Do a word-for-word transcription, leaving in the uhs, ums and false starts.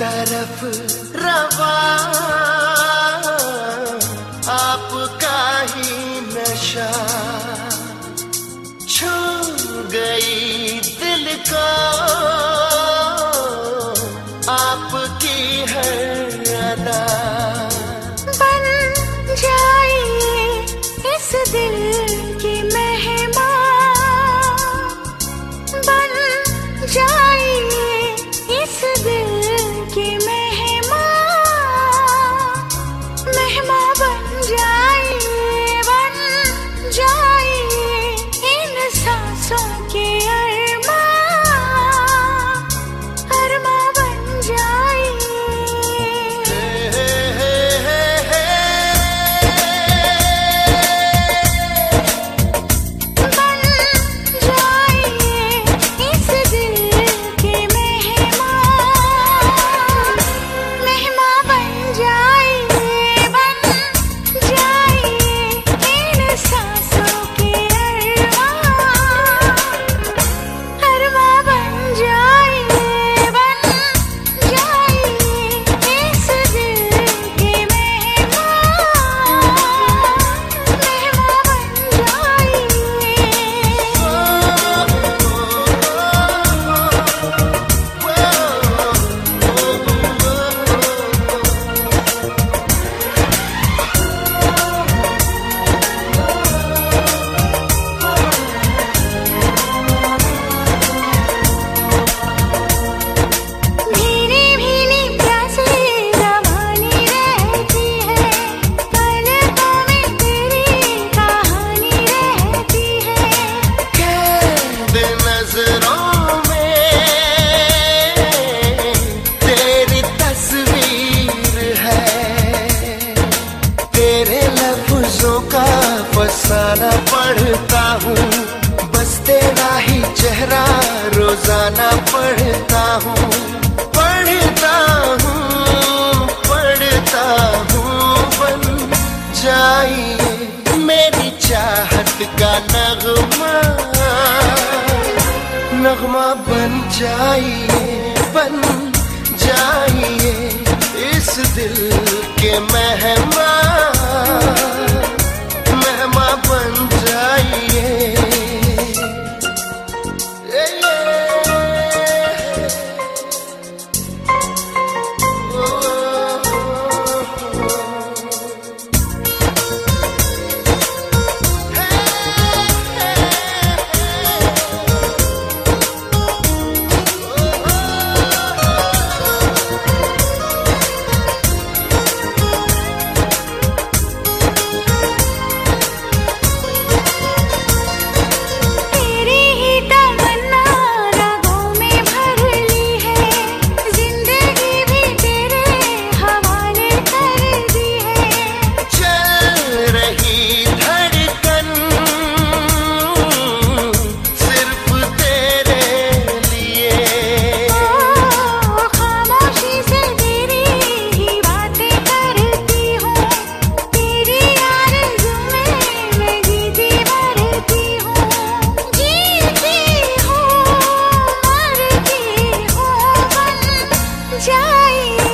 तरफ रवा आपका ही नशा छू गई दिल को आपकी हर अदा। बन जाइए इस दिल की मेहमान, बन जाइए इस दिल की मेहमान, मेहमान बन जाइए, बन जाइए इन सांसों के अरमान, अरमान बन जाइए। बन जाइए इस दिल के मेहमान, मेहमान बन जाइए, बन जाइए इन सांसों के अरमान, अरमान बन जाइए, बन जाइए इस दिल के मेहमान, मेहमान बन भीनी भीनी प्यासी जवानी रहती है, पलकों में तेरी कहानी रहती है। कैद नजरों में तेरी तस्वीर है, तेरे लफ्जों का फसाना पढ़ता हूँ, बस तेरा ही चेहरा रोजाना पढ़ता हूँ, पढ़ता हूँ, पढ़ता हूँ। बन जाइए मेरी चाहत का नगमा, नगमा बन जाइए, बन जाइए इस दिल के मेहमान, मेहमान बन जाइए। ये, ये, ओ, तेरी ही तमन्ना रगों में भर ली है, जिंदगी भी तेरे हवाले कर दी है। चल रही धड़कन सिर्फ तेरे लिए, ओ खामोशी से तेरी ही बातें करती हूँ, तेरी आरज़ू में मैं जीती मरती हूँ, जीती हूँ मरती हूँ। बन जाइए